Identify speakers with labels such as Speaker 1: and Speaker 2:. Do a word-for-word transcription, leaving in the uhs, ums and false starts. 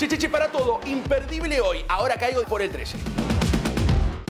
Speaker 1: Che, che, che, para todo, imperdible hoy. Ahora caigo por el trece.